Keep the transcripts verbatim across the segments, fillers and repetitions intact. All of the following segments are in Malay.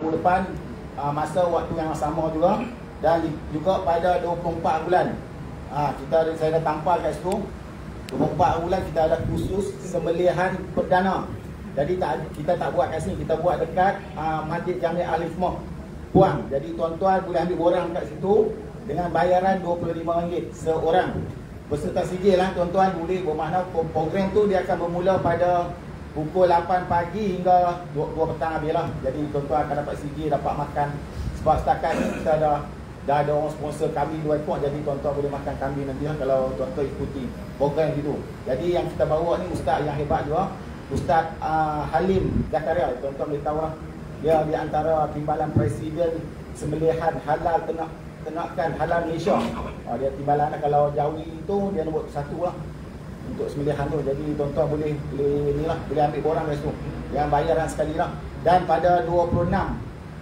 depan uh, masa waktu yang sama juga, dan juga pada dua puluh empat bulan uh, kita saya dah tampal kat situ. Dua puluh empat bulan kita ada khusus sembelihan perdana. Jadi tak, kita tak buat kat sini, kita buat dekat uh, Masjid Jami' Al-Hikmah Puang. Jadi tuan-tuan boleh ambil borang kat situ dengan bayaran dua puluh lima ringgit seorang. Beserta sijil lah tuan-tuan, boleh bermakna program tu dia akan bermula pada pukul lapan pagi hingga dua petang habis lah. Jadi tuan-tuan akan dapat sijil, dapat makan. Sebab setakat ni kita dah dah ada orang sponsor kambing dua ekor, jadi tuan-tuan boleh makan kambing nanti lah kalau tuan-tuan ikuti program itu. Jadi yang kita bawa ni ustaz yang hebat juga, Ustaz uh, Halim Zakaria. Tuan-tuan boleh tahu lah, dia di antara timbalan presiden sembelihan halal ternak ternakan halal Malaysia. Uh, dia timbalan lah, kalau Jawi itu dia nombor satu lah untuk sembelihan tu. Jadi tuan-tuan boleh boleh ni lah, boleh ambil borang dari situ dengan bayaran sekali lah. Dan pada dua puluh enam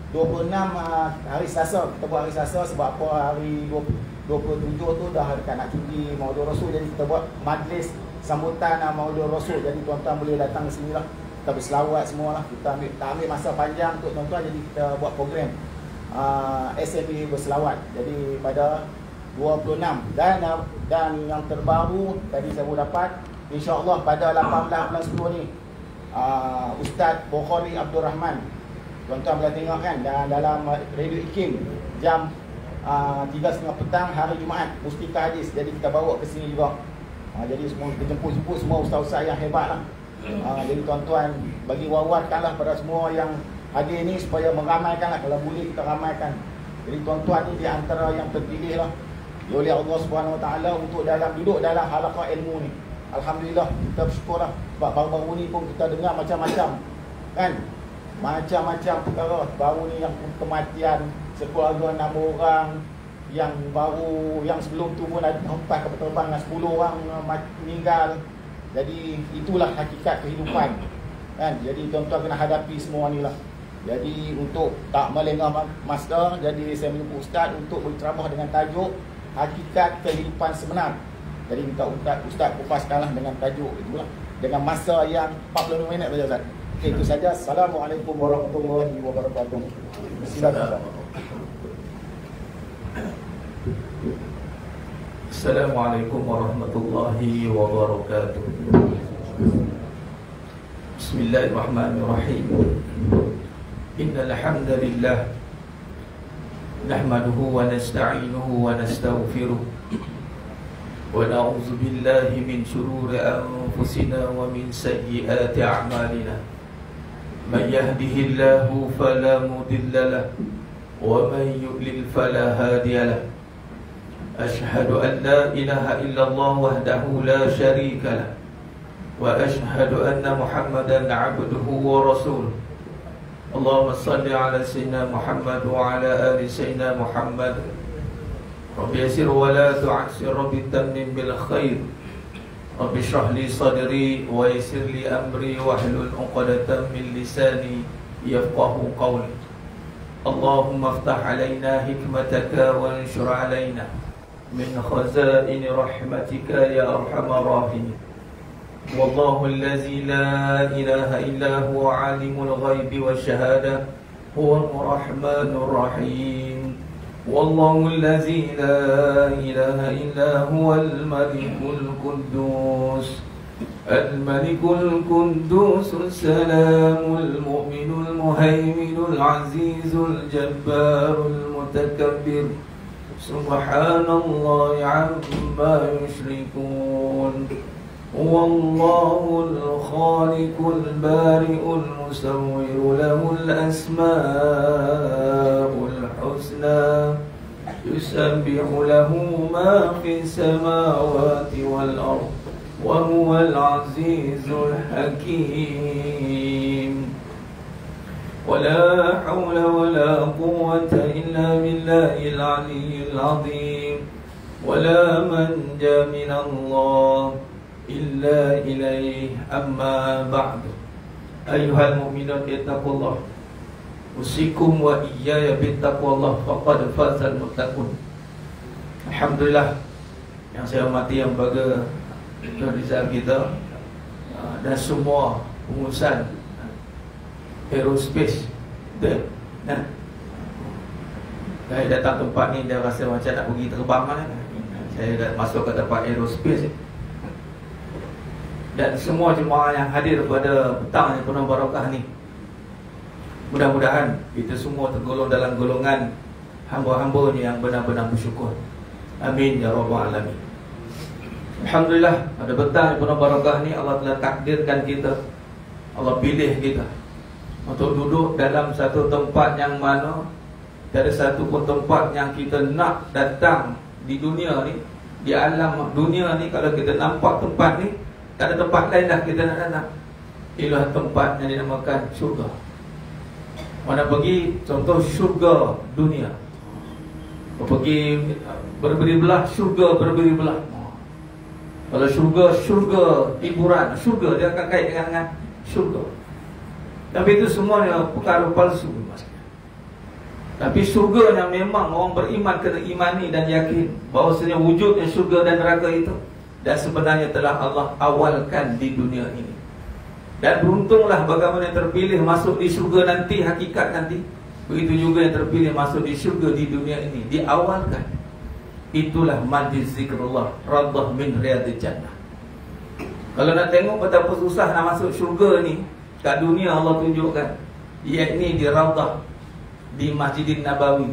uh, hari Selasa, kita buat hari Selasa sebab apa, hari dua puluh tujuh tu dah dekat nak cuti Maulid Rasul, jadi kita buat majlis sambutan uh, Maulid Rasul. Jadi tuan-tuan boleh datang ke sini lah, kita berselawat semua lah. Kita ambil, tak ambil masa panjang untuk tuan-tuan, jadi kita buat program uh, S M B berselawat. Jadi pada dua puluh enam dan dan yang terbaru tadi saya baru dapat, insya-Allah pada lapan belas bulan sepuluh ni uh, Ustaz Bukhari Abdul Rahman, tuan-tuan boleh tengok kan, dan dalam Radio Ikim jam uh, tiga tiga puluh petang hari Jumaat, Mustika Hadis. Jadi kita bawa ke sini juga. uh, Jadi semua kita jemput-jemput semua ustaz-ustaz yang hebat lah. uh, Jadi tuan-tuan bagi wawarkanlah pada semua yang hadir ni supaya meramaikan lah, kalau boleh kita ramaikan. Jadi tuan-tuan ni di antara yang terpilih lah oleh Allah Subhanahu Wa Taala untuk dalam duduk dalam halaqah ilmu ni. Alhamdulillah, kita bersyukur lah, sebab baru-baru ni pun kita dengar macam-macam kan, macam-macam perkara. Baru ni yang kematian sekeluarga enam orang, yang baru yang sebelum tu pun ada empat kapal terbang dengan sepuluh orang meninggal. Jadi itulah hakikat kehidupan kan. Jadi tuan-tuan kena hadapi semua ni lah. Jadi untuk tak melengah masa, jadi saya menjemput ustaz untuk berceramah dengan tajuk hakikat kehidupan sebenar. Jadi minta ustaz, ustaz kupaskanlah dengan tajuk itulah, dengan masa yang empat puluh lima minit saja ustaz. Okay, itu saja. Assalamualaikum warahmatullahi wabarakatuh. Silakan. Assalamualaikum warahmatullahi wabarakatuh. Bismillahirrahmanirrahim. Innal hamdalillah nahmaduhu wa nasta'inuhu wa nastaghfiruh wa na'udzu billahi min shururi anfusina wa min sayyiati a'malina. Man yahdihillahu fala mudilla lahu wa man yudlil fala hadiya lahu. Ashhadu an la ilaha illallah wahdahu la syarika lahu wa ashhadu anna Muhammadan 'abduhu wa rasuluh. Allahumma salli ala sayyidina Muhammad wa ala ali sayyidina Muhammad. Rabbi yassir wa la tu'assir, Rabbi tammim bil khair. Rabbi shrah li sadri wa yassir li amri wahlul 'uqdatam min lisani yafqahu qawli. Allahumma iftah alaina hikmataka wa anshur alaina min khazain rahmatika ya arhamar rahimin. Wallahu allazi la ilaha illa huwa alimul ghaibi wasyahada huwal rahmanur rahim. Wallahu allazi la ilaha illa huwal malikul quddus al-malikul quddus salamul mu'minul muhaiminul azizul jabbarul mutakabbir. Subhanallahi amma yushrikun. Wallahul khaliqul bari'ul musawwir lahul asmaul husna yusabbihu lahu ma fis samawati wal ardh wa huwal azizul hakim. Wala hawla wala quwwata illa billahil aliyyil azim. Wala manja minallah illa ilaih, amma ba'du. Ayuhal mu'minun ittaqullah, usikum wa iyaya bittaqwallah, faqad fazal muttaqun. Alhamdulillah, yang saya hormati yang berbahagia Tuan Rizal kita dan semua pengurusan aerospace dan Nah, saya datang tempat ni dia rasa macam nak pergi terbang mana. Saya dah masuk ke tempat aerospace. Dan semua jemaah yang hadir pada petang yang penuh barakah ni, mudah-mudahan kita semua tergolong dalam golongan hamba-hambanya yang benar-benar bersyukur. Amin ya rabbal alamin. Alhamdulillah, pada petang yang penuh barakah ni Allah telah takdirkan kita, Allah pilih kita untuk duduk dalam satu tempat yang mana tiada satu pun tempat yang kita nak datang di dunia ni, di alam dunia ni. Kalau kita nampak tempat ni, tak ada tempat lain dah kita nak datang. Inilah tempat yang dinamakan syurga. Mana pergi, contoh syurga dunia, pergi berberi belah, syurga berberi belah. Kalau syurga, syurga hiburan, syurga dia akan kait dengan, dengan syurga. Tapi itu semuanya perkara palsu. Tapi syurga yang memang orang beriman kena imani dan yakin bahawasanya wujudnya syurga dan neraka itu, dan sebenarnya telah Allah awalkan di dunia ini. Dan beruntunglah bagaimana yang terpilih masuk di syurga nanti, hakikat nanti. Begitu juga yang terpilih masuk di syurga di dunia ini, diawalkan. Itulah majlis zikrullah, raddah min riyadil jannah. Kalau nak tengok betapa susah nak masuk syurga ni, kat dunia Allah tunjukkan, yakni di Raudhah, di Masjidin Nabawi.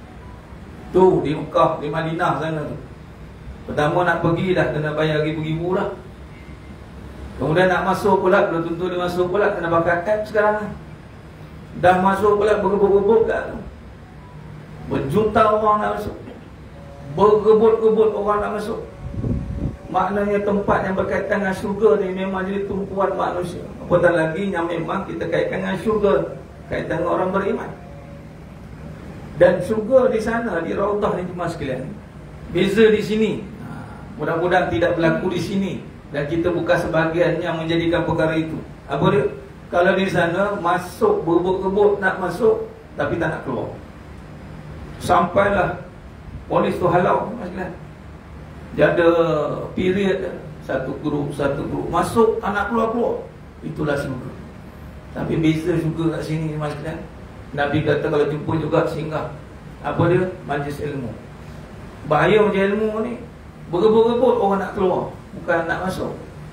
Tu di Mekah, di Madinah sana tu. Pertama nak pergi dah kena bayar ribu-ribu lah. Kemudian nak masuk pula, belum tentu dia masuk pula, kena pakai app sekarang ni. Dah masuk pula bergebut-gebut kat tu. Berjuta orang nak masuk, bergebut-gebut orang nak masuk. Maknanya tempat yang berkaitan dengan syurga ni memang jadi tumpuan manusia. Apatah lagi yang memang kita kaitkan dengan syurga, kaitan dengan orang beriman. Dan syurga di sana, di Raudhah ni cuma sekalian, beza di sini. Mudah-mudahan tidak berlaku di sini, dan kita bukan sebahagian yang menjadikan perkara itu. Apa dia? Kalau di sana masuk berebut-rebut nak masuk, tapi tak nak keluar. Sampailah polis tu halau, masalah. Dia ada period, satu grup, satu grup masuk, anak keluar-keluar. Itulah syurga. Tapi beza syurga kat sini, masalah. Nabi kata kalau jumpa juga singgah, apa dia? Majlis ilmu. Bahaya macam ilmu ni, berebut-rebut orang nak keluar, bukan nak masuk.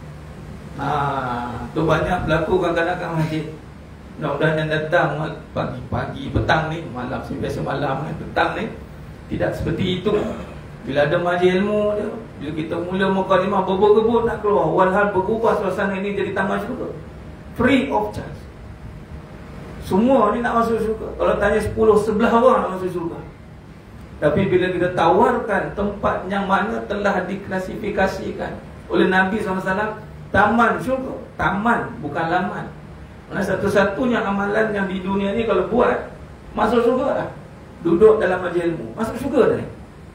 Ha, tu banyak berlaku kadang-kadang masjid. Mudah-mudahan yang datang pagi-pagi, petang ni, malam, biasa malam ni, petang ni, tidak seperti itu. Bila ada majlis ilmu dia, bila kita mula mukadimah, berebut-rebut nak keluar, walhal berubah suasana ini jadi taman syurga, free of charge. Semua ni nak masuk syurga. Kalau tanya sepuluh, sebelah orang nak masuk syurga. Tapi bila kita tawarkan tempat yang mana telah diklasifikasikan oleh Nabi sallallahu alaihi wasallam, taman syurga, taman bukan laman. Mana satu-satunya amalan yang di dunia ni kalau buat, masuk syurga dah. Duduk dalam majlis ilmu, masuk syurga dah.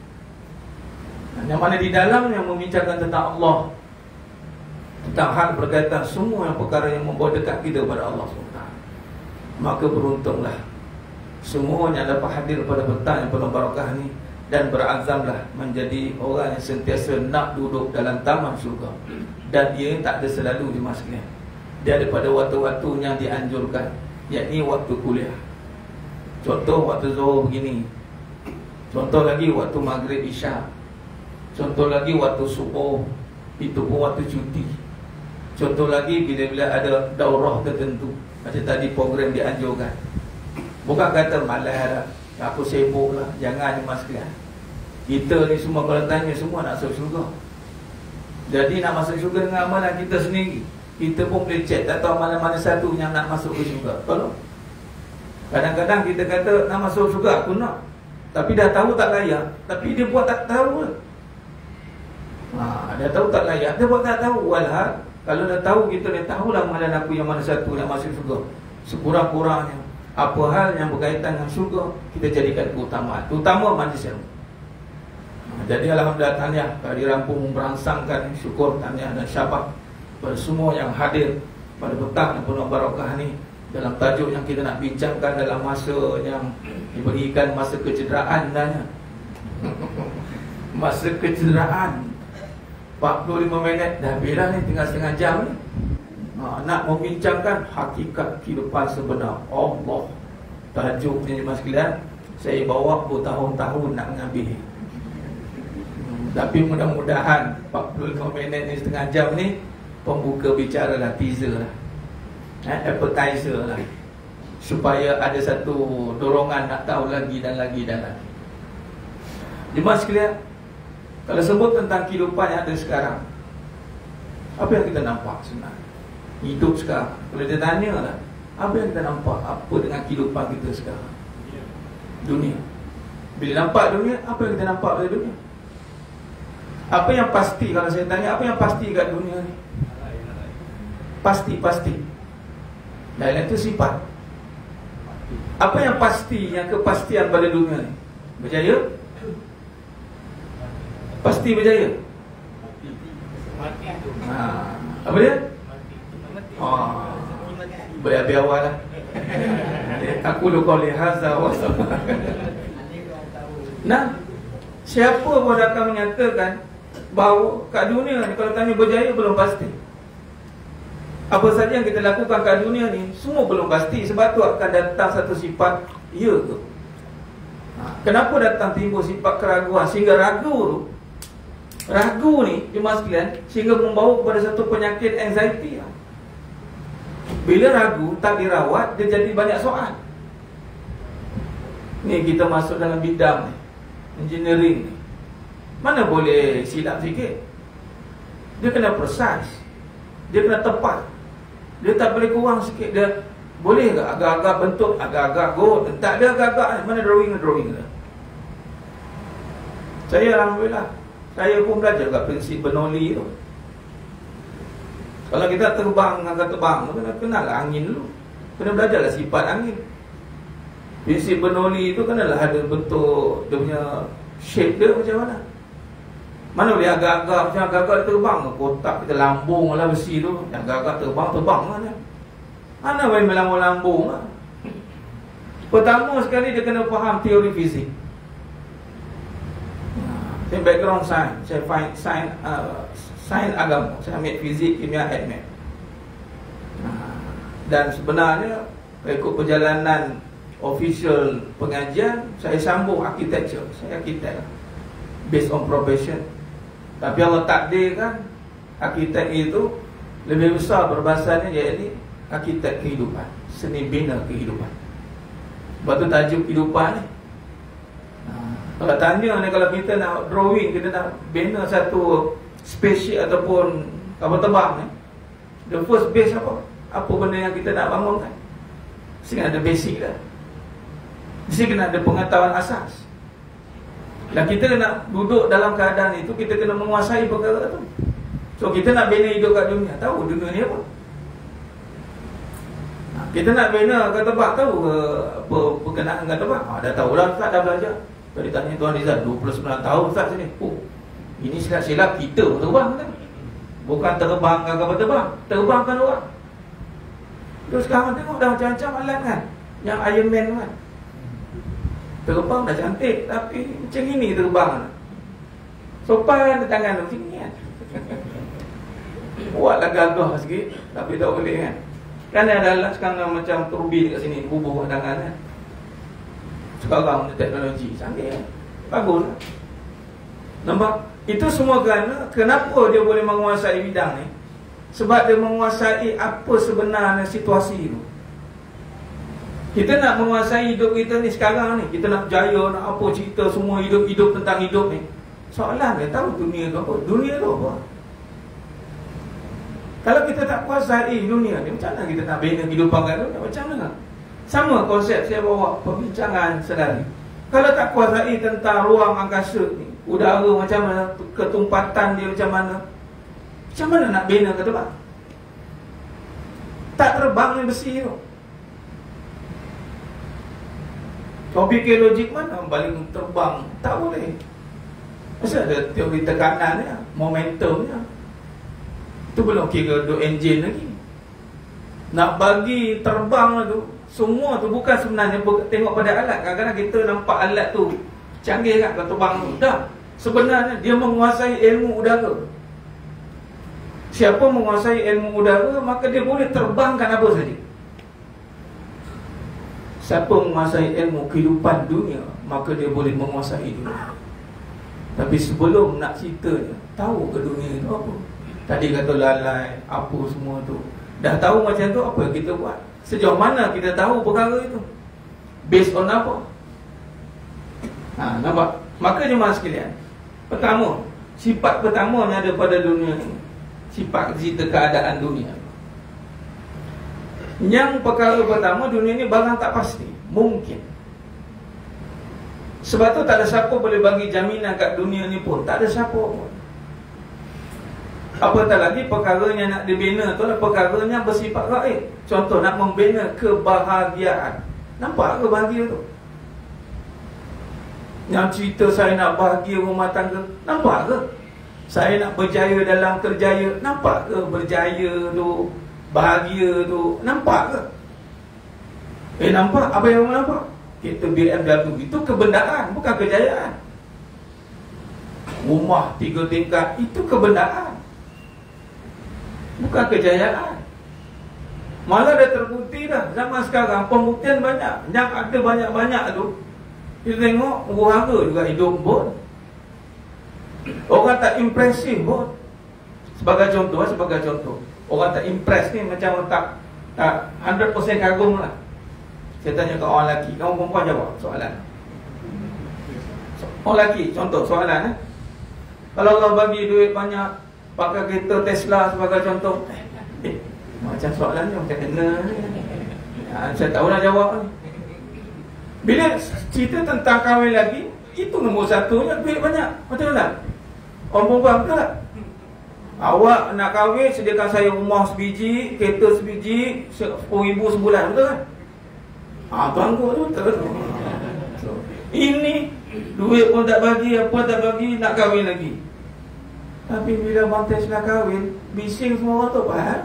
Yang mana di dalamnya membincangkan tentang Allah, tentang hal berkaitan semua yang perkara yang membawa dekat kita kepada Allah subhanahu wa taala. Maka beruntunglah semuanya dapat hadir pada petang yang penuh barakah ni, dan berazamlah menjadi orang yang sentiasa nak duduk dalam taman syurga. Dan ia tak ada selalu di masjid. Dia ada pada waktu-waktu yang dianjurkan, yakni waktu kuliah. Contoh waktu zuhur begini, contoh lagi waktu maghrib isya, contoh lagi waktu subuh, itu pun waktu cuti. Contoh lagi bila-bila ada daurah tertentu, macam tadi program dianjurkan. Bukan kata malas lah, aku sibuk lah, jangan mas sekalian. Kita ni semua kalau tanya, semua nak masuk syurga. Jadi nak masuk syurga dengan amalan kita sendiri. Kita pun boleh cek, tak tahu amalan mana satu yang nak masuk ke syurga. Tolong. Kadang-kadang kita kata nak masuk syurga, aku nak, tapi dah tahu tak layak, tapi dia buat tak tahu lah. Ha, dia tahu tak layak, dia buat tak tahu. Walhal kalau dah tahu, kita dah tahulah amalan aku yang mana satu yang masuk syurga. Sekurang-kurangnya apa hal yang berkaitan dengan syurga, kita jadikan keutamaan, terutama majlis ilmu. Jadi alhamdulillah, tahniah kalau dirampung merangsangkan, syukur, tahniah dan syabas pada semua yang hadir pada petang yang penuh barakah ni, dalam tajuk yang kita nak bincangkan dalam masa yang diberikan, masa kecederaan nanya. Masa kecederaan empat puluh lima minit dah bila ni, tinggal setengah jam ni. Ha, nak membincangkan hakikat kehidupan sebenar Allah. tajuk ni mas sekalian, saya bawa bertahun-tahun nak mengambil. hmm, Tapi mudah-mudahan empat puluh lima minit ni, setengah jam ni, pembuka bicara lah, teaser lah, eh, appetizer lah, supaya ada satu dorongan nak tahu lagi dan lagi dan lagi. Jemaah sekalian, kalau sebut tentang kehidupan yang ada sekarang, apa yang kita nampak sebenarnya hidup sekarang? Kalau dia tanya lah, apa yang kita nampak, apa dengan kehidupan kita sekarang? Dunia. Bila nampak dunia, apa yang kita nampak pada dunia? Apa yang pasti, kalau saya tanya, apa yang pasti kat dunia ni? Pasti-pasti. Dan itu sifat. Apa yang pasti, yang kepastian pada dunia ni? Berjaya? Pasti berjaya? Ha, apa dia? Oh, Biar-biar awal lah. Aku lupa lihaza wasam. Nah, siapa pun akan menyatakan bahawa kat dunia ni, kalau tanya berjaya, belum pasti. Apa saja yang kita lakukan kat dunia ni, semua belum pasti. Sebab tu akan datang satu sifat, ya ke? Kenapa datang timbul sifat keraguan? Sehingga ragu tu, ragu ni, jemaah sekalian, sehingga membawa kepada satu penyakit anxiety. Bila ragu, tak dirawat, dia jadi banyak soal. Ni kita masuk dalam bidang ni, engineering ni, mana boleh silap sikit. Dia kena precise, dia kena tepat, dia tak boleh kurang sikit. Dia boleh ke agak-agak bentuk, agak-agak go, tak ada agak-agak. Mana drawing-drawing dia. Saya alhamdulillah, saya pun belajar kat prinsip Bernoulli tu. Kalau kita terbang, angkat terbang, kena kenal lah angin dulu, kena belajar lah sifat angin. Prinsip Bernoulli itu kenalah ada bentuk, dia punya shape dia macam mana. Mana boleh agak-agak, macam agak-agak terbang, kotak kita lambung lah besi tu, agak-agak terbang, terbang mana. Mana boleh melambung-lambung lah. Pertama sekali dia kena faham teori fizik. Saya background sains, saya find sains, uh, sains agama, saya ambil fizik, kimia, admat. Dan sebenarnya ikut perjalanan official pengajian, saya sambung architecture, saya arkitek based on profession. Tapi Allah takdirkan arkitek itu lebih besar perbahasannya, iaitu arkitek kehidupan, seni bina kehidupan. Sebab tu tajuk kehidupan ni. Kalau tanya ni, kalau kita nak drawing, kita nak bina satu spaceship ataupun kapal terbang ni, the first base apa? Apa benda yang kita nak bangunkan? Mesti ada basic dah. Mesti kena ada pengetahuan asas. Dan kita nak duduk dalam keadaan itu, kita kena menguasai perkara tu. So kita nak bina hidup kat dunia, tahu dunia ni apa? Kita nak bina kat terbang, tahu ke apa berkenaan kat terbang? Ha, dah tahu lah, tak dah belajar. Tadi tanya Tuan Rizal, dua puluh sembilan tahun Ustaz sini. Oh, ini silap-silap kita terbang kan? Bukan terbang ke kapal terbang, terbangkan orang. Terus sekarang tengok dah macam-macam alat kan, yang Iron Man kan, terbang dah cantik, tapi macam ini terbang. Sopan di tangan macam ni kan. Buatlah gagah sikit, tapi tak boleh kan. Kan ada alat sekarang macam turbin kat sini, bubuh tangan kan. Sekarang teknologi canggih kan? Bagus lah. Nampak? Itu semua kerana kenapa dia boleh menguasai bidang ni? Sebab dia menguasai apa sebenarnya situasi itu. Kita nak menguasai hidup kita ni sekarang ni, kita nak berjaya, nak apa, cerita semua hidup-hidup tentang hidup ni. Soalan dia tahu dunia tu apa? Dunia tu apa? Kalau kita tak kuasai dunia ni, macam mana kita nak bina kehidupan kat dunia? Macam mana? Sama konsep saya bawa perbincangan sedari. Kalau tak kuasai tentang ruang angkasa ni, udara macam mana, ketumpatan dia macam mana, macam mana nak bina ke terbang? Tak terbang ni besi tu. Kau fikir logik mana paling terbang? Tak boleh. Mesti ada teori tekanannya, momentumnya. Tu belum kira duk enjin lagi. Nak bagi terbang tu, semua tu bukan sebenarnya tengok pada alat. Kadang-kadang kita nampak alat tu canggih kan, kalau terbang tu. Dah, sebenarnya dia menguasai ilmu udara. Siapa menguasai ilmu udara, maka dia boleh terbangkan apa saja. Siapa menguasai ilmu kehidupan dunia, maka dia boleh menguasai dunia. Tapi sebelum nak cerita, tahu ke dunia itu apa? Tadi kata lalai, apa semua tu. Dah tahu macam tu, apa kita buat? Sejauh mana kita tahu perkara itu? Based on apa? Ha, nampak? Maka jemaah sekalian, pertama, sifat pertama yang ada pada dunia ini, sifat cerita keadaan dunia. Yang perkara pertama, dunia ini barang tak pasti. Mungkin. Sebab tu tak ada siapa boleh bagi jaminan kat dunia ni pun. Tak ada siapa pun. Apatah lagi perkaranya nak dibina tu adalah perkaranya bersifat gaib. Contoh nak membina kebahagiaan. Nampak ke bahagia tu? Yang cerita saya nak bahagia rumah tangga, nampak ke? Saya nak berjaya dalam kerjaya, nampak ke berjaya tu, bahagia tu, nampak ke? Eh nampak, apa yang kamu nampak? Kereta B M W itu kebendaan, bukan kejayaan. Rumah tiga tingkat itu kebendaan, bukan kejayaan. Malah dah terbukti dah. Zaman sekarang pembuktian banyak. Yang ada banyak-banyak tu, kita tengok huru-hara juga hidup pun. Orang tak impresif pun. Sebagai contoh, sebagai contoh, orang tak impress ni macam tak tak one hundred percent kagum lah. Saya tanya ke orang lelaki, kamu perempuan jawab soalan. Orang lelaki, contoh soalan eh? Kalau Allah bagi duit banyak, pakai kereta Tesla sebagai contoh, eh, macam soalan ni macam kena ni. Ya, saya tahu nak jawab ni. Bila cerita tentang kahwin lagi, itu nombor satunya duit banyak. Betul tak? Orang perempuan betul tak? Awak nak kahwin, sediakan saya rumah sebiji, kereta sebiji, sepuluh ribu sebulan, betul kan? Ah, tu anggur tu, betul. Ini duit pun tak bagi, apa tak bagi, nak kahwin lagi. Tapi bila Bang Tesla kahwin, bising semua orang tu, faham?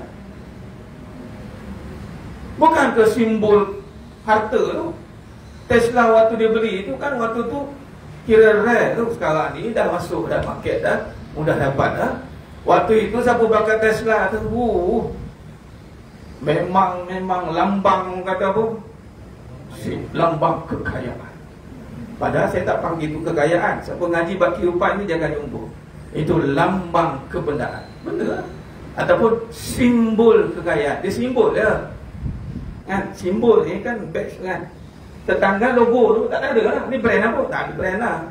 Bukan ke simbol harta tu. Tesla waktu dia beli tu kan, waktu tu kira rare tu. Sekarang ni dah masuk dah market dah, mudah dapat dah. Waktu itu siapa pakai Tesla tu, uh, memang memang lambang kata apa? Si, lambang kekayaan. Padahal saya tak panggil itu kekayaan. Siapa ngaji bab kehidupan ni jangan jumpa. Itu lambang kebendaan. Benar. Ataupun simbol kekayaan. Dia simbol ya. Kan simbol ni kan badge kan. Tetangga logo tu tak ada lah. Ni brand apa? Tak ada brand lah.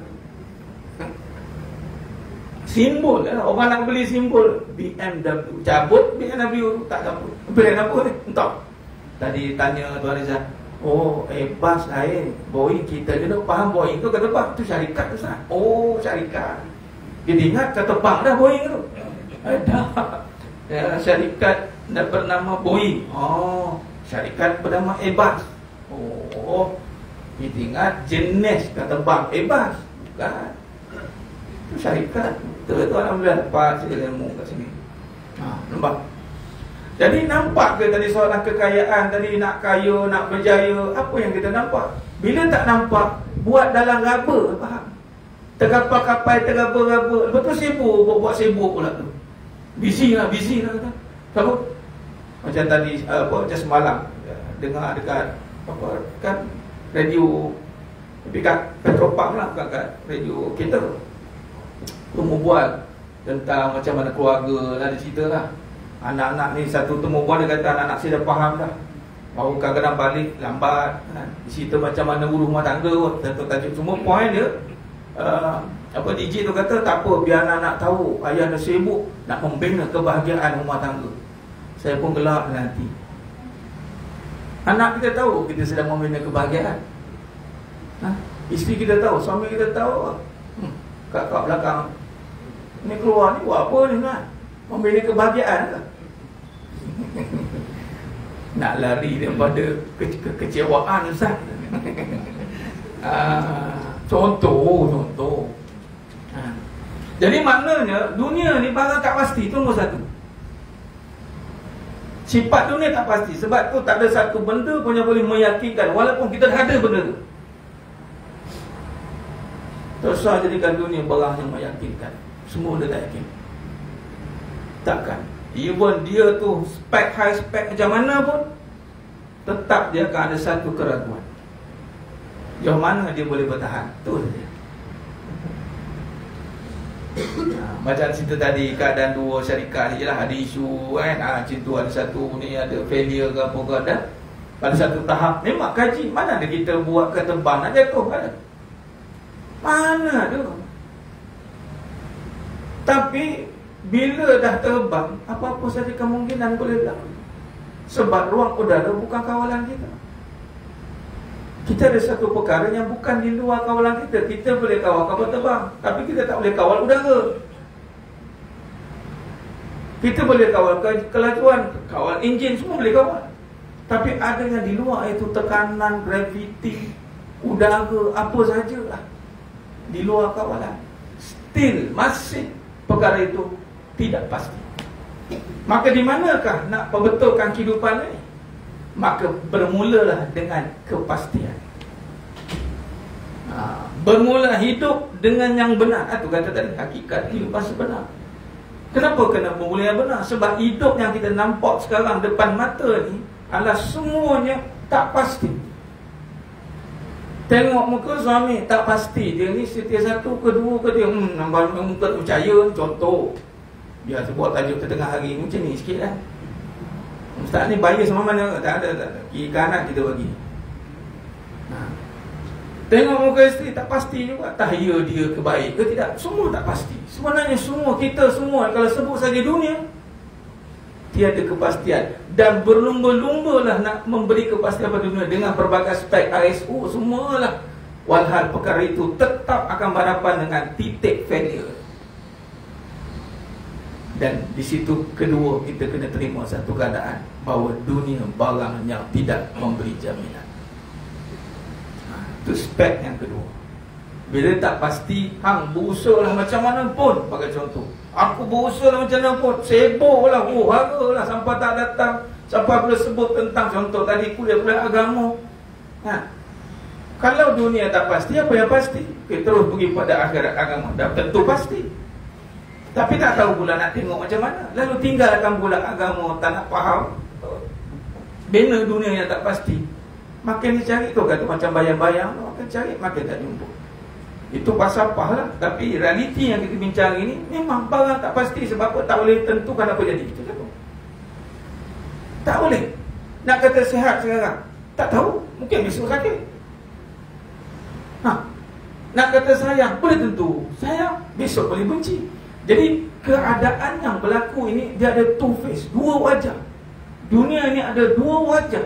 Simbol lah. Orang nak beli simbol B M W. Cabut B M W tak tahu brand apa ni. Entah. Tadi tanya Tuan Rizal, oh Airbus lain, Boeing kita je dah faham Boeing tu kata bang tu syarikat tu sah. Oh syarikat. Kita ingat kata bang dah Boeing tu. Ada. Ya, syarikat dah bernama Boeing. Oh, syarikat bernama Airbus. Oh, kita ingat jenis kata bang Airbus. Bukan. Itu syarikat. Betul tu alhamdulillah dapat sikit ilmu kat sini. Ha, nampak? Jadi nampak ke tadi soalan kekayaan tadi, nak kaya, nak berjaya, apa yang kita nampak? Bila tak nampak, buat dalam raba, faham? Tergapa-kapai, tergaba-gaba. Lepas tu sibuk, buat-buat sibuk pula tu. Busy lah, busy lah kata. Tahu? Macam tadi, apa, macam semalam dengar dekat apa kan radio, dekat Petropak lah, bukan kat radio kita. Temu bual tentang macam mana keluarga lah, ada cerita lah. Anak-anak ni satu temu bual, dia kata anak-anak saya dah faham dah. Baru kadang-kadang balik lambat kan. Cerita macam mana urus rumah tangga pun, satu tajuk. Semua point dia uh, apa D J tu kata tak apa, biar anak-anak tahu ayah dah sibuk nak membina kebahagiaan rumah tangga. Saya pun gelak nanti. Anak kita tahu kita sedang membina kebahagiaan. Ha? Isteri kita tahu, suami kita tahu. Hmm, kat-kat belakang ni keluar ni buat apa ni kan? Membina kebahagiaan ke? Nak lari daripada ke- kekecewaan Ustaz. ah, Contoh Contoh ah. Jadi maknanya dunia ni barang tak pasti. Itu nombor satu. Sifat dunia tak pasti. Sebab tu tak ada satu benda pun yang boleh meyakinkan, walaupun kita dah ada benda tu. Teruslah jadikan dunia barang yang meyakinkan. Semua dia tak yakin. Takkan. Even dia tu spek high spek macam mana pun, tetap dia akan ada satu keraguan. Jauh mana dia boleh bertahan? Tu saja. Ha, macam cerita tadi, keadaan dua syarikat je lah, ada isu kan, ha, macam tu ada satu ni ada failure ke apa ke, ada pada satu tahap memang kaji, mana ada kita buat ke terbang nak jatuh, ada mana ada. Tapi bila dah terbang, apa-apa saja kemungkinan boleh berlaku, sebab ruang udara bukan kawalan kita. Kita ada satu perkara yang bukan di luar kawalan kita. Kita boleh kawal kapal terbang, tapi kita tak boleh kawal udara. Kita boleh kawal kelajuan, kawal enjin, semua boleh kawal. Tapi ada yang di luar, itu tekanan, graviti, udara, apa sajalah di luar kawalan. Still, masih perkara itu tidak pasti. Maka di manakah nak perbetulkan kehidupan ini? Maka bermulalah dengan kepastian. ha, Bermula hidup dengan yang benar. Itu kata tadi, hakikat kehidupan sebenar. Kenapa kena bermula yang benar? Sebab hidup yang kita nampak sekarang depan mata ni adalah semuanya tak pasti. Tengok muka suami tak pasti, dia ni setia satu ke dua ke dia, hmm, nampak muka percaya. Contoh, biar buat tajuk tengah hari macam ni sikit lah. Ustaz ni bayar sama mana? Tak ada, tak ada. Kiri kanan kita bagi. ha. Tengok muka isteri tak pasti juga, tahya dia ke baik ke tidak, semua tak pasti. Sebenarnya semua, kita semua, kalau sebut saja dunia, tiada kepastian. Dan berlumba-lumba lah nak memberi kepastian pada dunia dengan berbagai aspek R S O, semualah. Walhal perkara itu tetap akan berhadapan dengan titik failure. Dan di situ kedua, kita kena terima satu keadaan bahawa dunia barang yang tidak memberi jaminan. ha, Itu spek yang kedua. Bila tak pasti, hang berusaha lah macam mana pun. Bagi contoh, aku berusaha lah macam mana pun, sibuk lah, hara lah sampai tak datang, sampai boleh sebut tentang contoh tadi, kuliah-kuliah agama. ha. Kalau dunia tak pasti, apa yang pasti? Kita terus pergi pada akhirat agama, dah tentu pasti. Tapi tak tahu pula nak tengok macam mana. Lalu tinggalkan pula agama, tak nak faham, bina dunia yang tak pasti. Makin dicari tu, kata macam bayang-bayang, makin cari makin tak jumpa. Itu pasapah lah. Tapi realiti yang kita bincang ini memang barang tak pasti. Sebab apa? Tak boleh tentukan apa jadi. Itu tak, tak boleh. Nak kata sihat sekarang, tak tahu, mungkin besok sakit. ha. Nak kata sayang, boleh tentu sayang, besok boleh benci. Jadi keadaan yang berlaku ini, dia ada two face, dua wajah. Dunia ini ada dua wajah.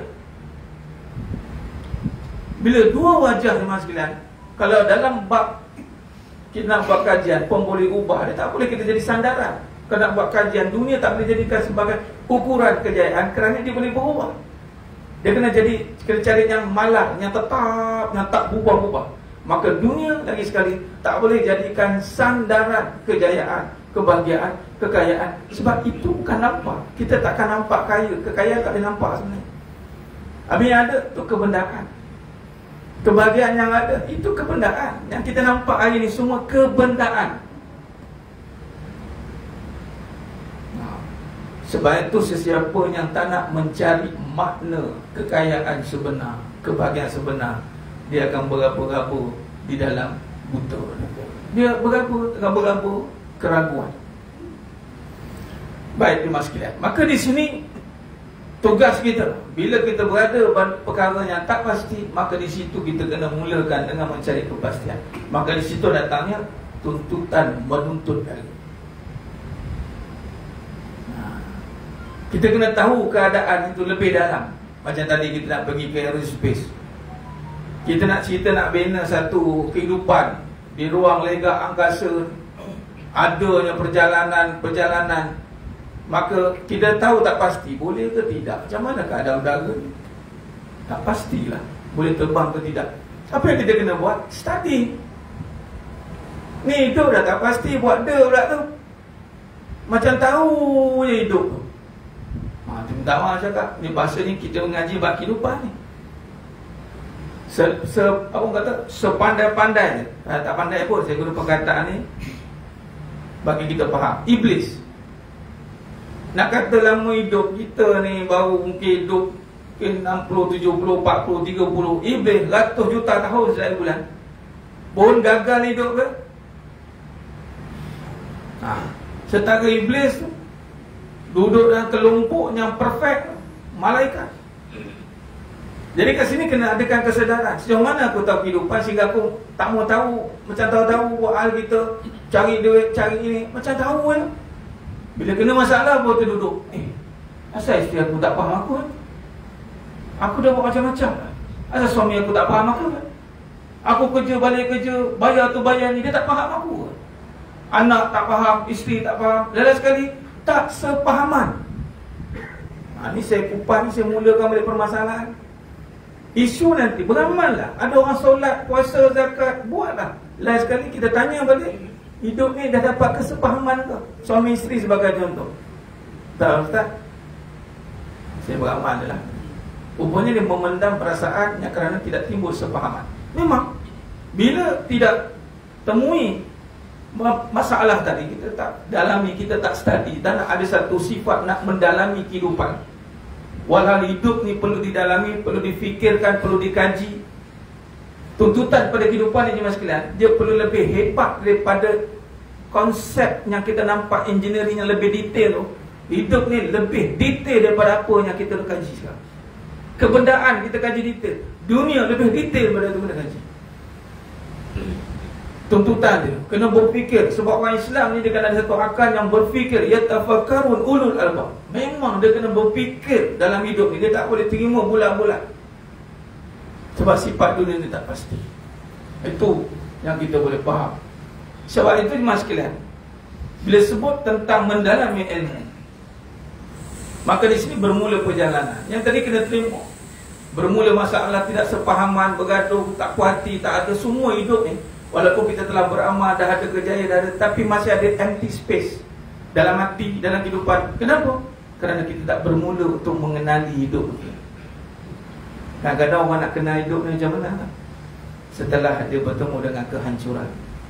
Bila dua wajah teman sekalian, kalau dalam bab kita nak buat kajian pun boleh ubah, dia tak boleh kita jadi sandaran. Kalau nak buat kajian, dunia tak boleh jadikan sebagai ukuran kejayaan, kerana dia boleh berubah. Dia kena jadi, kena cari yang malang, yang tetap, yang tak berubah-ubah. Maka dunia lagi sekali tak boleh jadikan sandaran kejayaan, kebahagiaan, kekayaan. Sebab itu bukan nampak. Kita takkan nampak kaya. Kekayaan tak boleh nampak sebenarnya. Habis yang ada itu kebendaan. Kebahagiaan yang ada itu kebendaan. Yang kita nampak hari ini semua kebendaan. Sebab itu sesiapa yang tak nak mencari makna kekayaan sebenar, kebahagiaan sebenar, dia akan berapa-apa di dalam buta. Dia berapa, berapa keraguan. Baik, terima sekalian. Maka di sini tugas kita, bila kita berada pada perkara yang tak pasti, maka di situ kita kena mulakan dengan mencari kepastian. Maka di situ datangnya tuntutan menuntut ilmu. Kita kena tahu keadaan itu lebih dalam. Macam tadi kita nak pergi ke aerospace, kita nak cerita nak bina satu kehidupan di ruang legak angkasa, adanya perjalanan-perjalanan, maka kita tahu tak pasti boleh ke tidak. Macam mana keadaan udara ni? Tak pastilah boleh terbang ke tidak. Apa yang kita kena buat? Study. Ni hidup dah tak pasti, buat dia pula tu macam tahu je hidup tu. Ha, minta maaf cakap, ni bahasa ni kita mengaji bab kehidupan ni. Se, se apa orang kata, sepandai-pandai, ha, tak pandai pun saya guna perkataan ni bagi kita faham. Iblis nak kata lama hidup kita ni baru mungkin hidup Mungkin enam puluh, tujuh puluh, empat puluh, tiga puluh. Iblis ratus juta tahun setiap bulan. Pun gagal hidup ke? Ha. Setara iblis tu duduk dalam kelompok yang perfect, malaikat. Jadi kat sini kena adakan kesedaran. Sejauh mana aku tahu kehidupan sehingga aku tak mau tahu. Macam tahu-tahu buat hal kita, cari duit, cari ini, macam tahu je. Bila kena masalah baru tu duduk, Eh, asal isteri aku tak faham aku kan? Aku dah buat macam-macam. Asal suami aku tak faham aku kan? Aku kerja, balik kerja, bayar tu bayar ni, dia tak faham aku kan? Anak tak faham, isteri tak faham. Lala sekali tak sepahaman. Ha, ni saya kupas ni, saya mulakan balik permasalahan. Isu nanti, beramallah. Ada orang solat, puasa, zakat, buatlah. Lala sekali kita tanya balik, hidup ni dah dapat kesepahaman ke? Suami isteri sebagai contoh. Tak Ustaz? Saya beramal je lah. Rupanya dia memendam perasaan yang kerana tidak timbul sepahaman. Memang bila tidak temui masalah tadi, kita tak dalami, kita tak study, dan ada satu sifat nak mendalami kehidupan. Walhal hidup ni perlu didalami, perlu difikirkan, perlu dikaji. Tuntutan pada kehidupan ni jemaah sekalian, dia perlu lebih hebat daripada konsep yang kita nampak engineering yang lebih detail tu. Hidup ni lebih detail daripada apa yang kita nak kaji sekarang. Kebendaan kita kaji detail, dunia lebih detail daripada itu kita kaji. Tuntutan dia kena berfikir. Sebab orang Islam ni dia kena ada satu akal yang berfikir. Yatafakkarun ulul albab. Memang dia kena berfikir dalam hidup ni. Dia tak boleh terima bulat-bulat. Sebab sifat dunia ni tak pasti. Itu yang kita boleh faham. Sebab itu jemaah sekalian, bila sebut tentang mendalami ilmu, maka di sini bermula perjalanan. Yang tadi kena terima. Bermula masalah tidak sepahaman, bergaduh, tak puas hati, tak ada, semua hidup ni. Walaupun kita telah beramal, dah ada kejayaan, dah ada, tapi masih ada empty space dalam hati, dalam kehidupan. Kenapa? Kerana kita tak bermula untuk mengenali hidup ni. Kadang-kadang orang nak kenal hidup ni macam mana? Setelah dia bertemu dengan kehancuran,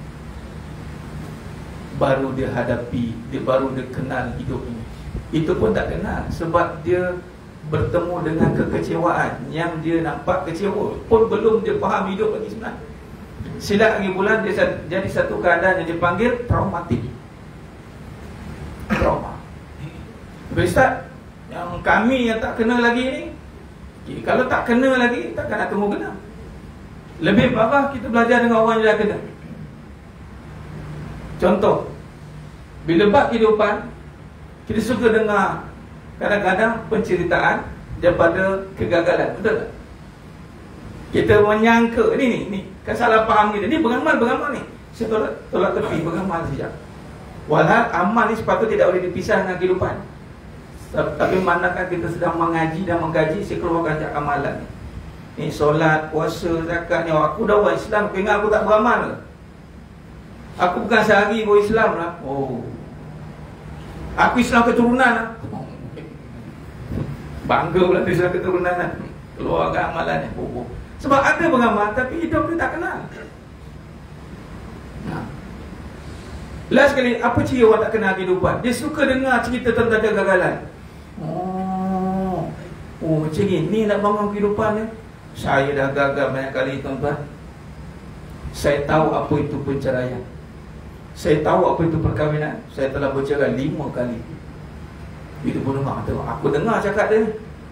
baru dia hadapi, dia baru dia kenal hidup ini. Itu pun tak kenal, sebab dia bertemu dengan kekecewaan yang dia nampak kecewa, pun belum dia faham hidup lagi sebenarnya. Silat lagi bulan dia jadi satu keadaan yang dipanggil traumatik. Trauma. Ustaz, yang kami yang tak kena lagi ni, okay, kalau tak kena lagi, takkan nak tunggu kena. Lebih parah kita belajar dengan orang yang dah kena. Contoh, bila bab kehidupan, kita suka dengar kadang-kadang penceritaan daripada kegagalan. Betul tak? Kita menyangka ni ni ni kan salah faham kita. Ni beramal-beramal ni. Saya tolak, tolak tepi, beramal saja. Walhal amal ni sepatutnya tidak boleh dipisah dengan kehidupan. Tapi manakah kita sedang mengaji dan mengkaji, saya keluarkan jak amalan ni. Ni solat, puasa, zakat ni. Aku dah buat Islam, kau ingat aku tak beramal ke? Aku bukan sehari buat Islam lah. Oh, aku Islam keturunan lah. Bangga pula Islam keturunan lah. Keluarkan amalan ni. Oh, oh. Sebab ada beramal tapi hidup dia tak kenal. Nah. Last sekali, apa ciri orang tak kenal kehidupan? Dia suka dengar cerita tentang kegagalan. Oh, oh macam ni nak bangun kehidupan ni. Saya dah gagal banyak kali tuan-tuan. Saya tahu apa itu penceraian. Saya tahu apa itu perkahwinan. Saya telah bercerai lima kali. Itu pun dengar. Aku dengar cakap dia.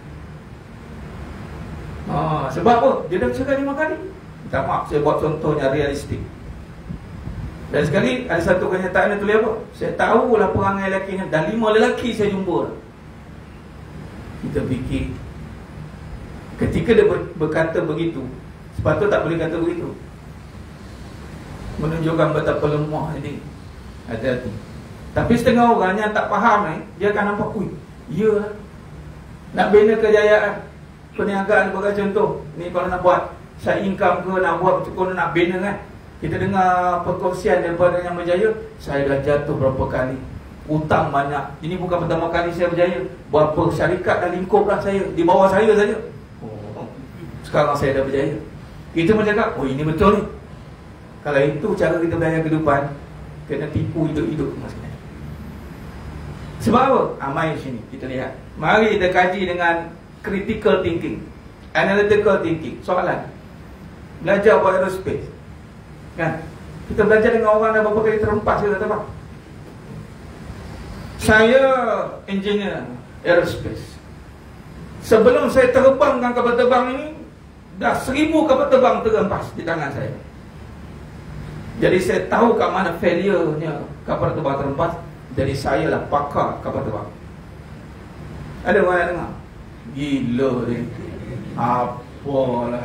Ha, sebab apa? Dia dah bercerai lima kali. Minta maaf, saya buat contohnya realistik. Dan sekali ada satu kenyataan yang tulis apa? Saya tahulah perangai lelaki ni. Dan lima lelaki saya jumpa. Kita fikir, ketika dia berkata begitu, sepatutnya tak boleh kata begitu. Menunjukkan betapa lemah ini. Hati-hati. Tapi setengah orang yang tak faham ni, dia akan nampak, ui, ya, nak bina kejayaan, perniagaan sebagai contoh. Ni kalau nak buat side income ke, nak buat kalau nak bina kan, kita dengar perkongsian daripada yang berjaya. Saya dah jatuh berapa kali, hutang banyak. Ini bukan pertama kali saya berjaya. Berapa syarikat dah lingkuplah saya, di bawah saya saja. Oh, sekarang saya dah berjaya. Kita bercakap, oh ini betul ni. Kalau itu cara kita belajar kehidupan, kena tipu hidup-hidup maksudnya. Sebab apa? Amai sini kita lihat. Mari kita kaji dengan critical thinking, analytical thinking. Soalan, belajar buat aerospace, kan? Kita belajar dengan orang dah berapa kali terempas kita terbang. Saya engineer aerospace. Sebelum saya terbangkan kapal terbang ini, dah seribu kapal terbang terempas di tangan saya. Jadi saya tahu kat mana failure-nya kapal terbang terempas. Jadi saya lah pakar kapal terbang. Ada orang yang dengar? Gila dia. Apalah.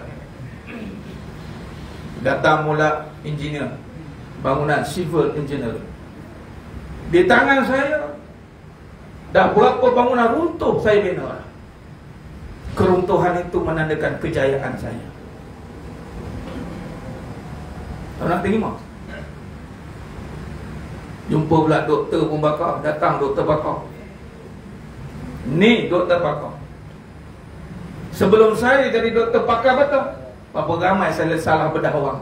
Datang mula engineer bangunan, civil engineer. Di tangan saya dah berapa bangunan runtuh saya bina. Keruntuhan itu menandakan kejayaan saya. Tak nak terima. Jumpa pula doktor pun bakar. Datang doktor bakar. Ni doktor bakar. Sebelum saya jadi doktor pakar betul, berapa ramai saya salah bedah orang.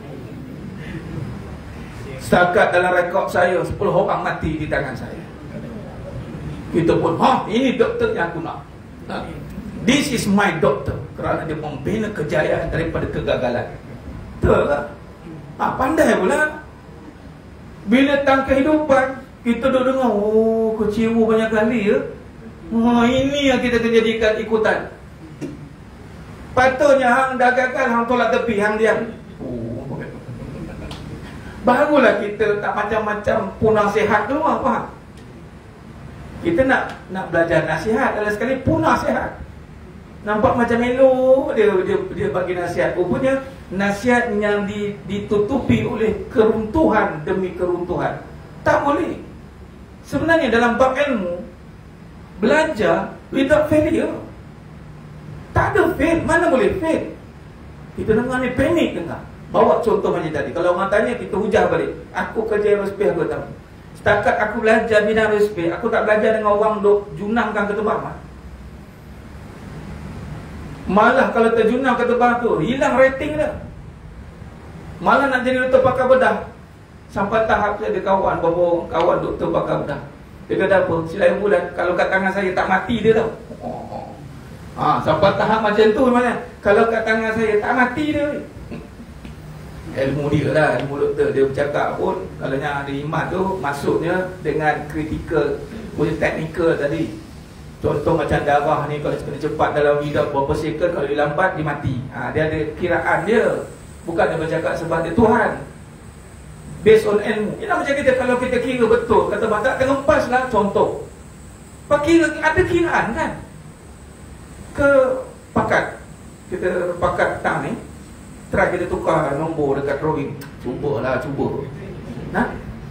Setakat dalam rekod saya sepuluh orang mati di tangan saya. Kita pun, ha, ini doktor yang aku nak. This is my doctor. Kerana dia membina kejayaan daripada kegagalan. Betul lah. Ha, pandai pula. Bila tang kehidupan, kita duduk dengar, oh, kecewa banyak kali ya. Ha, ini yang kita jadikan ikutan. Patutnya hang dah gagal, hang tolak tepi, hang diam. Oh. Barulah kita tak macam-macam punah sihat dulu apa. Kita nak nak belajar nasihat, ada sekali punah sihat. Nampak macam elok dia dia dia bagi nasihat. Rupanya nasihat yang ditutupi oleh keruntuhan demi keruntuhan. Tak boleh. Sebenarnya dalam bab ilmu, belajar without failure. Tak ada fail. Mana boleh fail? Kita dengar ni panik dengar. Bawa contoh macam tadi. Kalau orang tanya, kita hujah balik. Aku kerja aerospace, aku tahu. Setakat aku belajar bidang aerospace, aku tak belajar dengan orang duk junangkan ke terbang. Malah kalau terjunang ke terbang tu, hilang rating dah. Malah nak jadi doktor pakar bedah. Sampai tahap saya ada kawan, bawa kawan doktor pakar bedah. Dia kata apa? Silai bulan, kalau kat tangan saya tak mati dia tau. Oh. Ha, sampai tahap macam tu mana? Kalau kat tangan saya tak mati dia. Ilmu dia lah, ilmu doktor. Dia bercakap pun, kalau yang ada iman tu, masuknya dengan critical, punya technical tadi. Contoh macam darah ni, kalau kena cepat dalam hidup berapa second, kalau dia lambat, dia mati. Ha, dia ada kiraan dia. Bukan dia bercakap sebab dia Tuhan. Based on ilmu. Ialah macam kita, kalau kita kira betul, kata batak terempas lah, contoh. Kira, ada kiraan kan? Ke pakat. Kita pakat tang ni, try kita tukar nombor dekat drawing. Cubalah, cuba. Nah?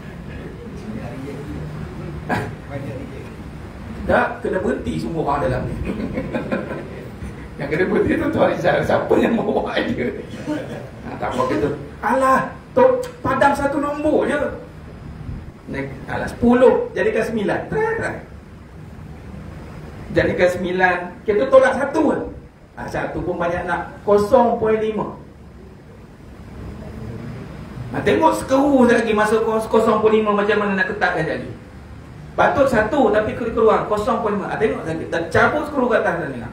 Tak, kena berhenti semua orang dalam ni. Yang kena berhenti tu Tuan Rizal. Siapa yang bawa idea ni? Ha, tak apa kita. Alah, tu, padam satu nombor je. Alah, sepuluh. Jadikan sembilan. Try, try. Jadikan sembilan. Kita tolak satu kan? Ha, satu pun banyak nak. kosong perpuluhan lima. Ha, tengok skru lagi masuk kosong perpuluhan lima macam mana nak ketatkan jadi. Patut satu tapi keluar kosong perpuluhan lima. Ha, tengok kita cabut skru kat atas ni.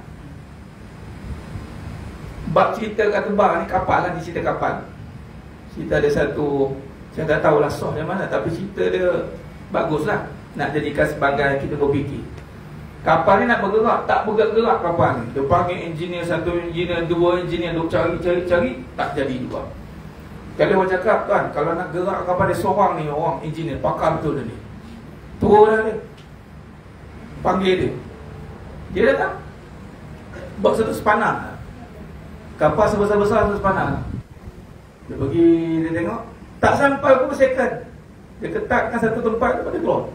Bab cerita kat terbang ni kapal lah, ni cerita kapal. Cerita ada satu, saya tak tahulah soh macam mana, tapi cerita dia bagus lah. Nak jadikan sebagai kita berfikir. Kapal ni nak bergerak, tak bergerak kapal ni. Dia panggil engineer satu, engineer dua, engineer duk cari-cari-cari, tak jadi juga. Kalau orang cakap kan, kalau nak gerak kapal dia seorang ni, orang engineer, pakar betul dia ni. Turun dah dia. Panggil dia. Dia datang. Buat satu sepanah. Kapal sebesar-besar satu sepanah. Dia pergi, dia tengok. Tak sampai pun second. Dia ketatkan satu tempat, lepas dia keluar.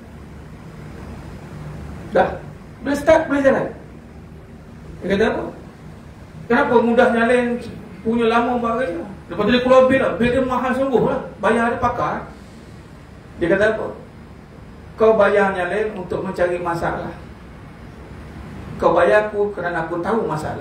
Dah. Boleh start, boleh jalan. Dia kata apa? Kenapa mudah nyalin, punya lama bagai je. Lepas tu dia keluar bil lah. Bil dia mahal sungguh lah. Bayar dia pakar. Dia kata apa? Kau bayar nyalin untuk mencari masalah. Kau bayar aku kerana aku tahu masalah.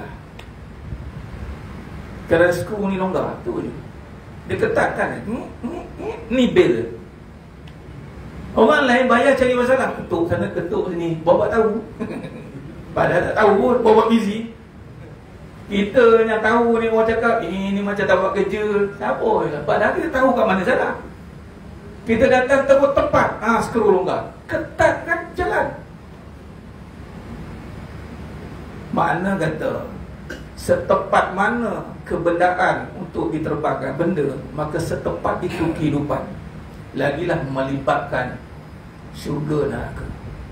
Kerana skru ni longgar. Tu je. Dia ketatkan. Ni bil. Orang lain bayar cari masalah. Ketuk sana, ketuk sini. Bawa tahu. Padahal tak tahu pun bawa busy. Kita yang tahu ni orang cakap ini, ini macam tak buat kerja. Siapa? Padahal kita tahu kat mana salah. Kita datang terus tepat, ah skru longgar, ketat kan jalan. Mana kata setepat mana kebendaan untuk diterbangkan benda, maka setepat itu kehidupan. Lagilah melibatkan syurga neraka.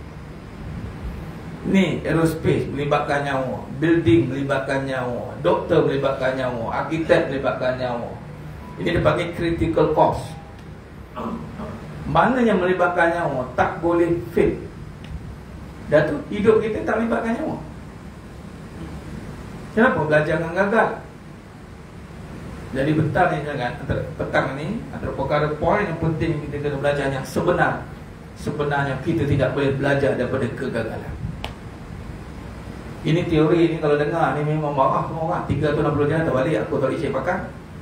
Ni aerospace melibatkan nyawa, building melibatkan nyawa, doktor melibatkan nyawa, arkitek melibatkan nyawa. Ini dipanggil critical cost. Mana yang melibatkan nyawa tak boleh fail. Dah tu hidup kita tak melibatkan nyawa. Kenapa belajar dengan gagal? Jadi petang ni jangan petang ni antara perkara poin yang penting kita kena belajar yang sebenar. Sebenarnya kita tidak boleh belajar daripada kegagalan. Ini teori ni kalau dengar ni memang marah semua orang. tiga ratus enam puluh jam tak balik aku tak isi pakai.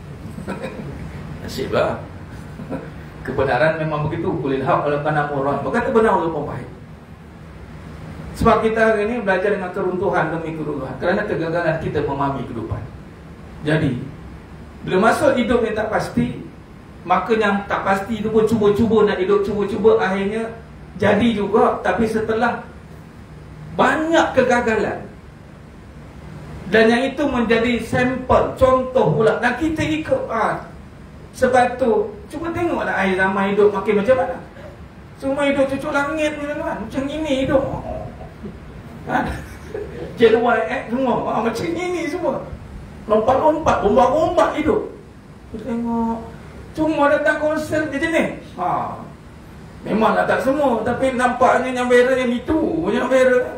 Nasib lah. Kebenaran memang begitu. Kulil haq ala kana murad. Berkata benar untuk baik. Sebab kita hari ini belajar dengan keruntuhan demi keruntuhan. Kerana kegagalan kita memahami kehidupan. Jadi bila masuk hidup ni tak pasti, maka yang tak pasti itu pun cuba-cuba nak hidup, cuba-cuba akhirnya jadi juga. Tapi setelah banyak kegagalan, dan yang itu menjadi sampel, contoh pula, dan kita ikut ah. Sebab tu cuba tengoklah air zaman hidup makin macam mana. Semua hidup cucuk langit ni kan. Macam ini hidup ha? J Y X semua ha, macam ini semua. Lompat-lompat, bomba-bomba hidup. Kita tengok cuma datang konser je ni ha. Memanglah tak semua, tapi nampaknya yang viral yang itu, yang viral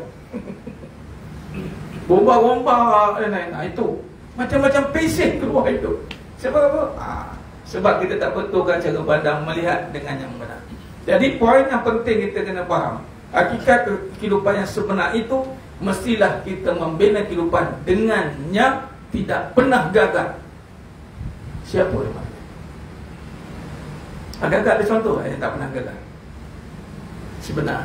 bomba-bomba dan lain-lain. Nah, itu macam-macam pesen keluar hidup. Sebab apa? Ha. Sebab kita tak betulkan cara pandang melihat dengan yang benar. Jadi poin yang penting kita kena faham, hakikat kehidupan yang sebenar itu mestilah kita membina kehidupan dengan yang tidak pernah gagal. Siapa yang mana? Gagal ada contoh yang tak pernah gagal sebenar.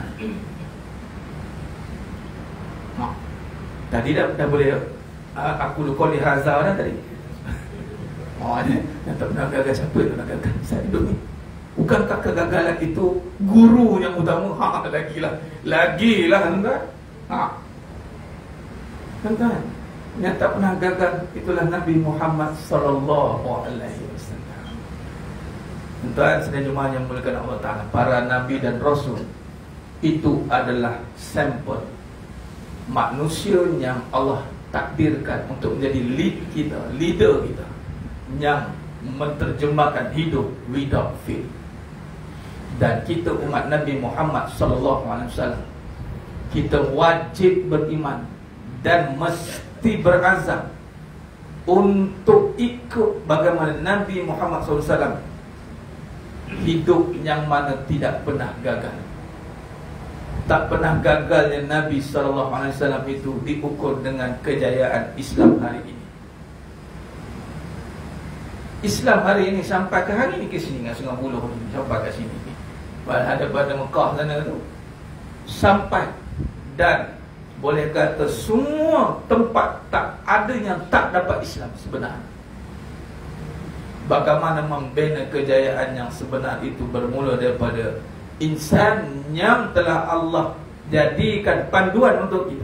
Ha. Tadi dah, dah boleh uh, aku lupa di Hazar dah tadi. Oh, ada yang tak pernah gagal. Siapa yang pernah gagal? Saya hidup ni. Bukankah kegagalan itu guru yang utama? Ha, lagilah. Lagilah tuan-tuan. Ha. Tuan-tuan, yang tak pernah gagal itulah Nabi Muhammad sallallahu alaihi wasallam. Tuan-tuan, sedang jemaah yang muliakan Allah Ta'ala, para nabi dan rasul itu adalah sampel manusia yang Allah takdirkan untuk menjadi lead kita, leader kita, yang menterjemahkan hidup without fear. Dan kita umat Nabi Muhammad sallallahu alaihi wasallam, kita wajib beriman dan mesti berazam untuk ikut bagaimana Nabi Muhammad sallallahu alaihi wasallam hidup yang mana tidak pernah gagal. Tak pernah gagalnya Nabi sallallahu alaihi wasallam itu diukur dengan kejayaan Islam hari ini. Islam hari ini sampai ke hari ini ke sini dengan Sungai Buloh ni, sampai ke sini ni. Pada pada Mekah sana tu sampai, dan boleh kata semua tempat tak ada yang tak dapat Islam sebenarnya. Bagaimana membina kejayaan yang sebenar itu bermula daripada insan yang telah Allah jadikan panduan untuk kita.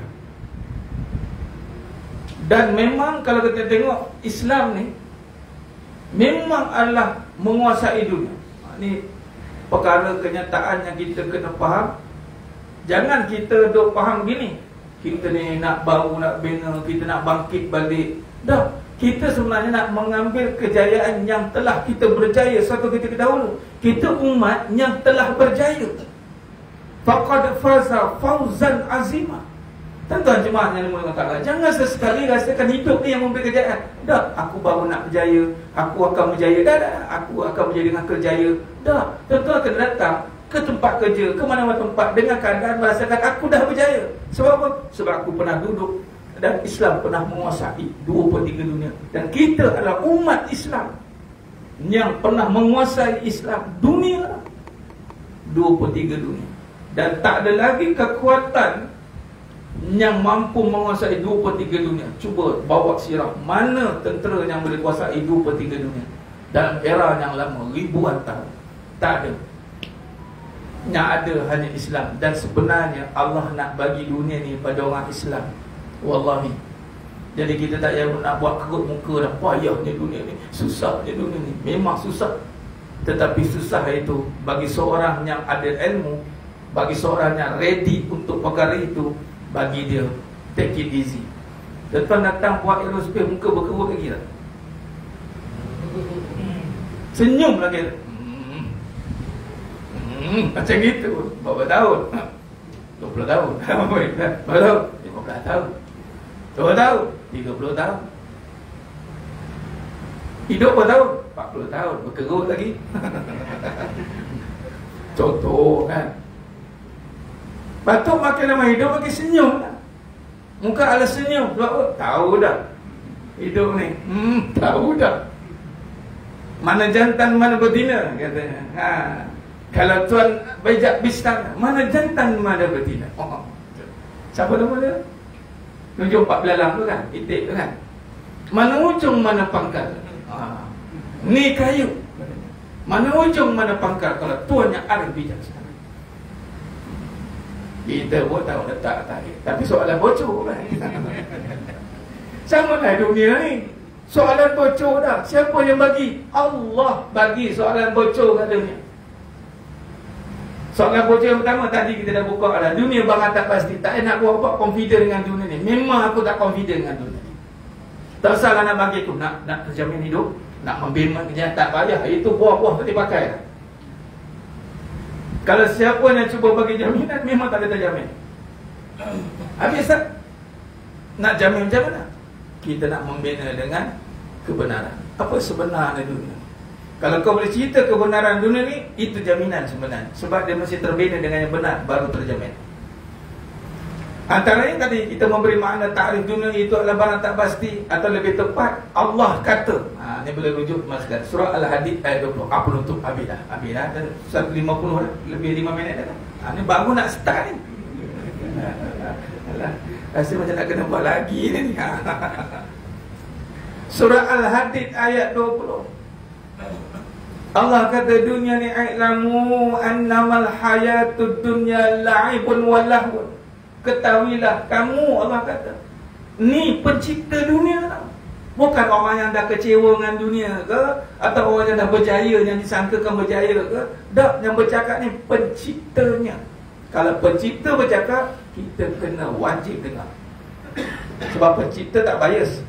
Dan memang kalau kita tengok Islam ni memang adalah menguasai dunia. Ini perkara kenyataan yang kita kena faham. Jangan kita duk faham gini, kita ni nak baru nak bina, kita nak bangkit balik. Dah, kita sebenarnya nak mengambil kejayaan yang telah kita berjaya suatu ketika dahulu. Kita umat yang telah berjaya. Faqad faza fawzan azima. Tuan-tuan jemaah yang dimuliakan Allah, jangan sesekali rasakan hidup ni yang memberi kejayaan. Dah, aku baru nak berjaya, aku akan berjaya. Dah, dah, aku akan berjaya dengan kerjaya. Dah, tuan-tuan akan datang ke tempat kerja, ke mana-mana tempat dengan keadaan merasakan aku dah berjaya. Sebab apa? Sebab aku pernah duduk dan Islam pernah menguasai dua per tiga dunia. Dan kita adalah umat Islam yang pernah menguasai Islam dunia dua per tiga dunia. Dan tak ada lagi kekuatan yang mampu menguasai dua per tiga dunia. Cuba bawa sirah, mana tentera yang boleh kuasai dua per tiga dunia dalam era yang lama, ribuan tahun? Tak ada. Yang ada hanya Islam. Dan sebenarnya Allah nak bagi dunia ni pada orang Islam. Wallahi. Jadi kita tak payah nak buat kerut muka dah. Payahnya dunia ni, susahnya dunia ni. Memang susah. Tetapi susah itu bagi seorang yang ada ilmu, bagi seorang yang ready untuk perkara itu, bagi dia take it easy. Depan datang buat aerospace, muka berkerut lagi tak? Senyum lagi. Hmm. Hmm. Macam gitu. Berapa tahun? dua puluh tahun. Berapa tahun? lima belas tahun. Dua tahun? tiga puluh tahun. Hidup berapa tahun? empat puluh tahun. Berkerut lagi. Contoh kan. Patut makin lama hidup makin senyum lah. Muka ala senyum. Sebab tahu dah hidup ni. Hmm, tahu dah mana jantan mana betina katanya. Ha. Kalau tuan bejak bistang, mana jantan mana betina. Oh. Siapa nama dia? Tunjuk empat belalang tu kan, itik tu kan. Mana ujung mana pangkal. Ha. Ni kayu. Mana ujung mana pangkal. Kalau tuan yang arif bijaksana. Kita pun tahu letak tarik. Tapi soalan bocor kan. Sama lah dunia ni. Soalan bocor dah. Siapa yang bagi? Allah bagi soalan bocor kat dunia. Soalan bocor yang pertama tadi kita dah buka adalah dunia barang tak pasti. Tak nak buat apa confident dengan dunia ni. Memang aku tak confident dengan dunia ni. Tak salah nak bagi tu. Nak nak terjamin hidup, nak membina kerja, tak payah. Itu buah-buah tak dipakai lah. Kalau siapa yang cuba bagi jaminan, memang tak ada terjamin. Habis tak? Nak jamin macam mana? Kita nak membina dengan kebenaran. Apa sebenarnya dunia? Kalau kau boleh cerita kebenaran dunia ni, itu jaminan sebenarnya. Sebab dia mesti terbina dengan yang benar, baru terjamin. Antaranya tadi kita memberi makna takrif dunia itu adalah barang tak pasti. Atau lebih tepat, Allah kata. Ha, ini boleh rujuk masukkan surah Al-Hadid ayat dua puluh. Apa untuk Habis dah Habis dah seratus lima puluh dah. Lebih lima minit dah. Ha, ini baru nak start ni. Alah, rasa macam nak kena buat lagi ni. Surah Al-Hadid ayat dua puluh. Allah kata dunia ni i'lamu annamal hayatud dunya la'ibun wa lahwun. Ketahuilah kamu, Allah kata, ni pencipta dunia tau. Bukan orang yang dah kecewa dengan dunia ke, atau orang yang dah berjaya, yang disangkakan berjaya ke. Tak, yang bercakap ni penciptanya. Kalau pencipta bercakap, kita kena wajib dengar. Sebab pencipta tak bias.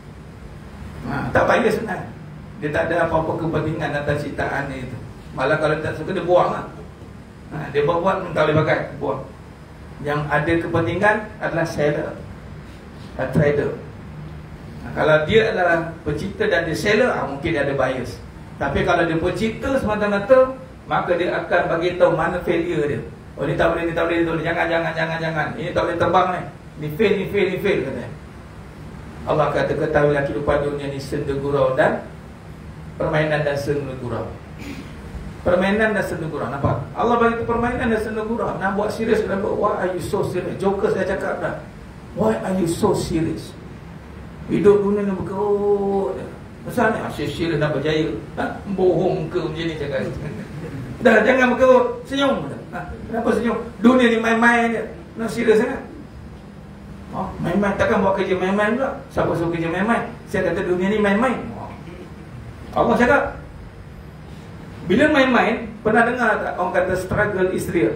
ha, Tak bias sebenarnya. Dia tak ada apa-apa kepentingan atas ciptaan dia itu. Malah kalau tak suka, dia buang lah. ha, Dia buat-buat, tak boleh pakai, buang. Yang ada kepentingan adalah seller, a trader. Nah, kalau dia adalah pencipta dan dia seller, ah, mungkin dia ada bias. Tapi kalau dia pencipta semata-mata, maka dia akan bagi tahu mana failure dia. Oh, ni tak boleh, ni tak boleh, ni tak boleh. Jangan, jangan, jangan, jangan. Ini tak boleh terbang ni. Ni fail, ni fail, ni fail katanya. Allah kata ketahuilah kehidupan dunia ni senda gurau dan permainan dan senda gurau. Permainan dan senda gurau. Nampak? Allah bagi permainan dan senda gurau. Nak buat serius, kenapa? Why are you so serious? Joker saya cakap dah. Why are you so serious? Hidup dunia ni berkerut. Pasal ni asyik serius nak berjaya. Ha? Bohong ke macam ni cakap. Dah, jangan berkerut. Senyum. Ha? Kenapa senyum? Dunia ni main-main je. Nak serius sangat. Oh, main-main. Takkan buat kerja main-main pula. Siapa suruh kerja main-main? Saya kata dunia ni main-main. Allah cakap, bila main-main, pernah dengar tak orang kata struggle is real?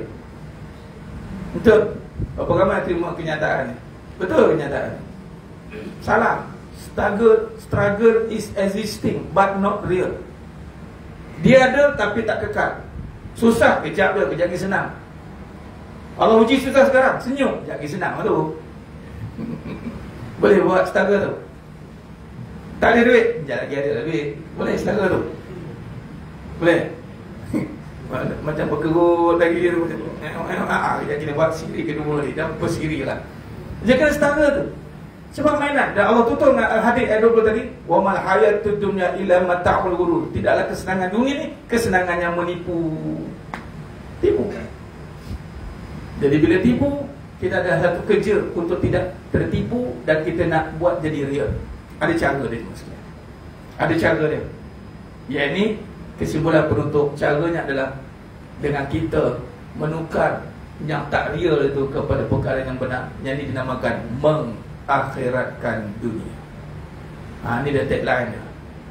Betul? Berapa ramai terima kenyataan ni? Betul kenyataan? Salah. Struggle, struggle is existing but not real. Dia ada tapi tak kekal. Susah, kejap dia, kejap lagi senang. Allah uji susah sekarang, senyum, kejap lagi senang tu. Boleh buat struggle tu? Tak ada duit, kejap lagi ada duit. Boleh struggle tu? Boleh? Macam berkerut lagi tu. Ah, dia kena buat siri kedua ni. Dan bersiri lah. Dia kena struggle tu. Sebab mainan. Dan Allah tutup dengan Al-Hadid ayat dua puluh tadi. Wa mal hayatud dunya illa mata'ul ghurur. Tidaklah kesenangan dunia ni kesenangan yang menipu. Tipu. Jadi bila tipu, kita ada satu kerja untuk tidak tertipu dan kita nak buat jadi real. Ada cara dia maksudnya. Ada cara dia. Yang ini kesimpulan penutup, caranya adalah dengan kita menukar yang tak real itu kepada perkara yang benar. Yang ini dinamakan mengakhiratkan dunia. Ha, ini dia tagline dia.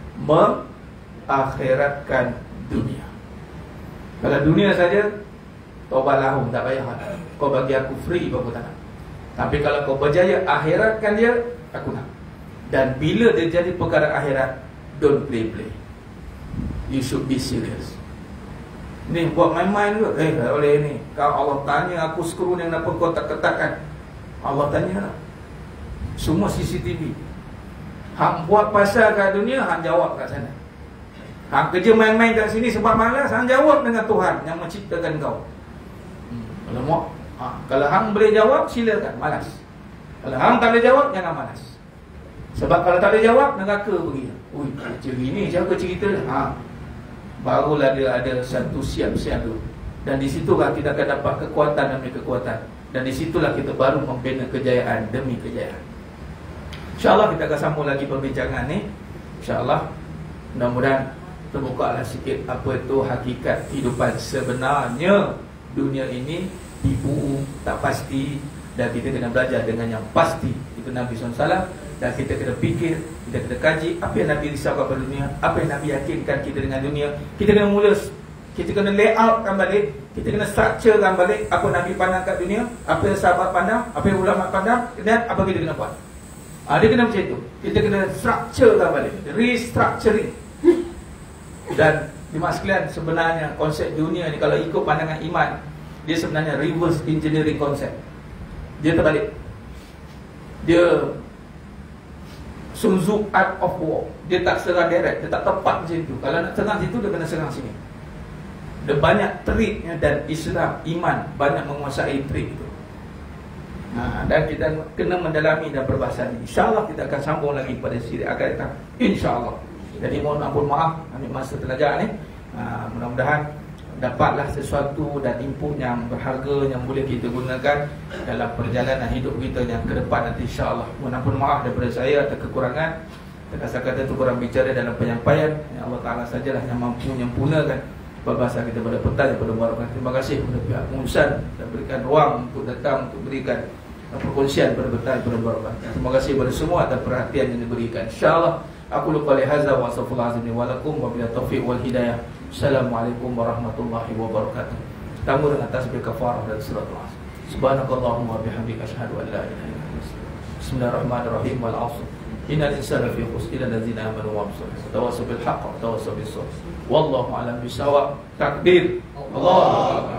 Mengakhiratkan dunia. Kalau dunia saja, taubat lahum, tak payah. Kau bagi aku free, aku tak nak. Tapi kalau kau berjaya akhiratkan dia, aku nak. Dan bila dia jadi perkara akhirat, don't play-play. You should be serious. Ni buat main-main ke? Eh, tak boleh ni. Kalau Allah tanya aku skru ni, kenapa kau tak ketatkan? Allah tanya lah. Semua C C T V. Hang buat pasal kat dunia, hang jawab kat sana. Hang kerja main-main kat sini sebab malas, hang jawab dengan Tuhan yang menciptakan kau. Hmm. Kalau mau, ha. Kalau hang boleh jawab, silakan, malas. Kalau hang tak boleh jawab, jangan malas. Sebab kalau tak boleh jawab, neraka pergi. Ui, cerita ni, siapa cerita? Ha. Barulah dia ada satu siap-siap tu. Dan di situlah kita akan dapat kekuatan demi kekuatan. Dan di situlah kita baru membina kejayaan demi kejayaan. InsyaAllah kita akan sambung lagi perbincangan ni. InsyaAllah mudah-mudahan terbuka lah sikit apa itu hakikat kehidupan sebenarnya. Dunia ini tipu, tak pasti. Dan kita kena belajar dengan yang pasti. Itu Nabi sallallahu alaihi wasallam. Dan kita kena fikir, kita kena kaji apa yang Nabi risaukan pada dunia, apa yang Nabi yakinkan kita dengan dunia. Kita kena mula, kita kena layoutkan balik, kita kena structurekan balik apa Nabi pandang kat dunia, apa yang sahabat pandang, apa yang ulama pandang, dan apa kita kena buat. Ha, dia kena macam itu. Kita kena structurekan balik, restructuring. Dan dimaksud sekalian, sebenarnya konsep dunia ni kalau ikut pandangan iman, dia sebenarnya reverse engineering konsep. Dia terbalik. Dia Sun Tzu Art of War. Dia tak serang direct, dia tak tepat macam itu. Kalau nak serang situ, dia kena serang sini. Dia banyak triknya. Dan Islam, iman, banyak menguasai trik itu. Ha, dan kita kena mendalami dan perbahasan ini. InsyaAllah kita akan sambung lagi pada siri akan datang. InsyaAllah. Jadi mohon ampun maaf, ambil masa terlajak ni. ha, Mudah-mudahan dapatlah sesuatu dan input yang berharga yang boleh kita gunakan dalam perjalanan hidup kita yang ke depan nanti, insyaAllah. Mohon ampun maaf daripada saya atas kekurangan. Terkata-kata itu kurang bicara dalam penyampaian. Ya Allah Ta'ala sajalah yang mampu menyempurnakan perbahasan kita pada petang pada barakah. Terima kasih kepada pihak pengurusan dan berikan ruang untuk datang untuk berikan perkongsian pada petang pada barakah. Terima kasih kepada semua atas perhatian yang diberikan. InsyaAllah aku lupa lihazah wa astaghfirullah azim wa lakum wa bila taufiq wal hidayah. Assalamualaikum warahmatullahi wabarakatuh. Tamu dengan tasbih kafarah dan surat al-asr. Subhanakallahumma wa bihamdika asyhadu an la ilaha illa anta. Bismillahirrahmanirrahim. Wal 'ashr. Innal insana lafi khusr illa allazina amanu wa amilus tawassaw bil haqq wa tawassaw bis sabr. Wallahu a'lam bissawab. Takbir. Allah